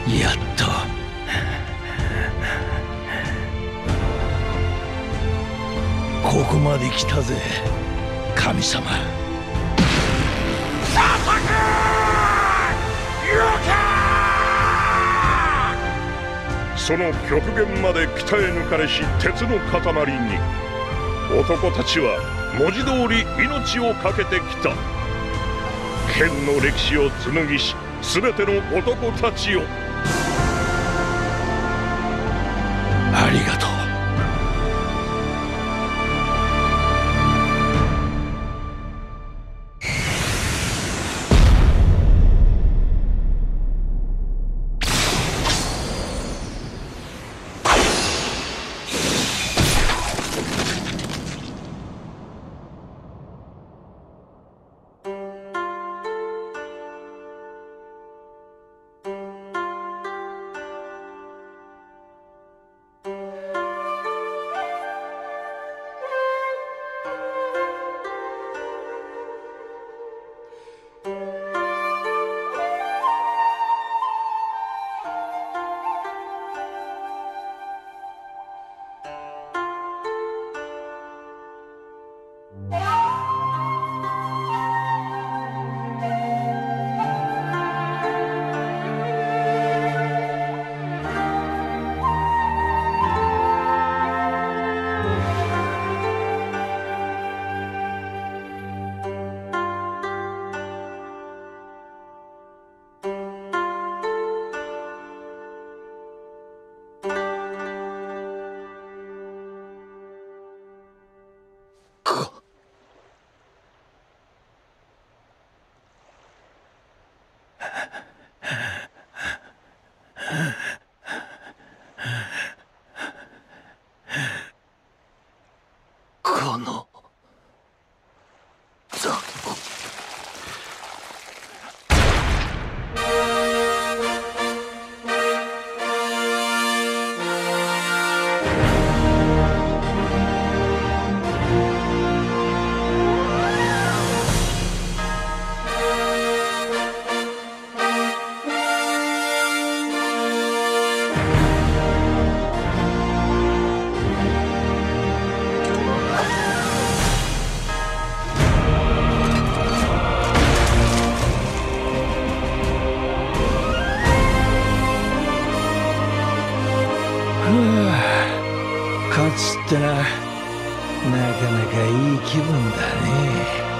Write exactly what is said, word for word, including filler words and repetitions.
やっとここまで来たぜ神様。 その極限まで鍛え抜かれし鉄の塊に男たちは文字通り命を懸けてきた。剣の歴史を紡ぎし全ての男たちをありがとう。この雑魚。勝つってな、なかなかいい気分だね。